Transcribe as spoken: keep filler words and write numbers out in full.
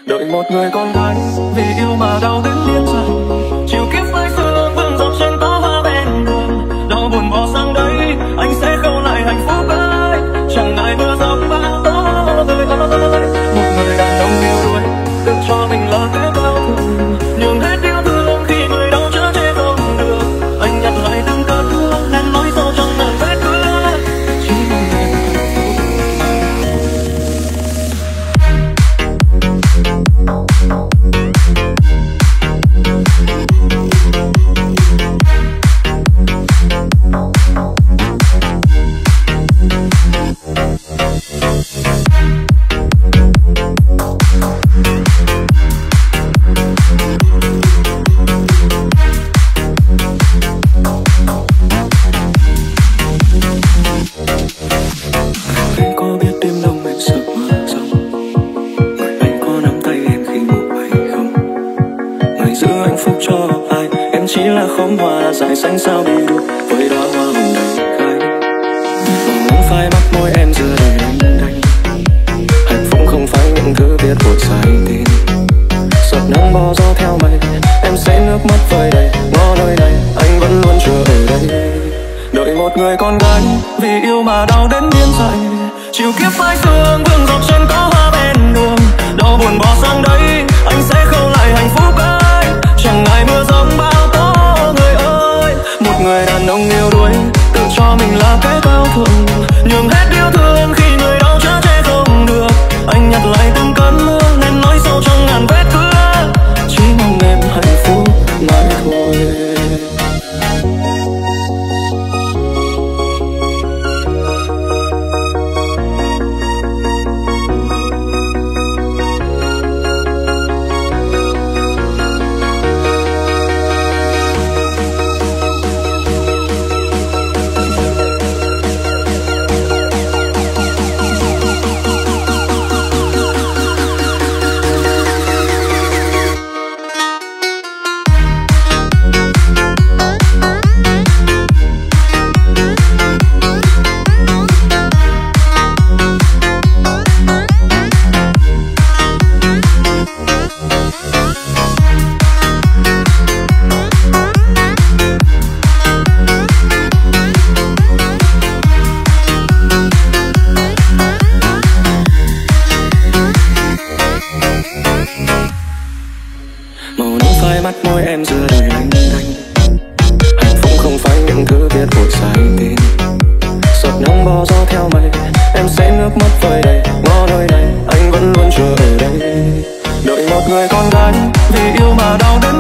đợi một người con gái vì yêu mà đau đến điên dại. Chiều kiếp phai sương vương dọc trên có hoa bên đường, đau buồn bỏ sang đây anh sẽ khâu lại hạnh phúc ấy. Chẳng ngại mưa giông bão tố người ơi, một người đàn ông yêu đuối tự cho mình là cái bao thường, nhường hết yêu thương khi người đau chở che không được. Anh nhặt lại từng cơn mưa nén nỗi sâu trong ngàn vết thương, chỉ mong em khóm hoa dài xanh sao bị đục với đóa hoa hồng đầy gai. Màu nắng phai mắt môi em giữa đời anh đành. Hạnh phúc không phải những thứ biết vội sai tin. Giọt nắng bò gió theo mây, em sẽ nước mắt vơi đầy. Ngõ nơi này anh vẫn luôn chờ ở đây, đợi một người con gái vì yêu mà đau đến điên dại. Chiều kiếp phai sương vương dọc trên có hoa bên đường, đau buồn bỏ sang đây anh sẽ khâu lại hạnh phúc ấy. Chẳng ngại mưa giông bão tố người ơi, một người đàn ông yêu đuối tự cho mình là cái cao thượng, nhường hết yêu thương khi người đau chở che không được. Anh nhặt lại từng cơn mưa nên nói sâu trong ngàn vết thương, chỉ mong em hạnh phúc mãi thôi. Mắt môi em giữa đời lanh đanh. Hạnh phúc không phải những thứ biết vội sai tin. Giọt nắng bò gió theo mây, em sẽ nước mắt vơi đầy. Ngõ nơi này anh vẫn luôn chờ ở đây, đợi một người con gái vì yêu mà đau đến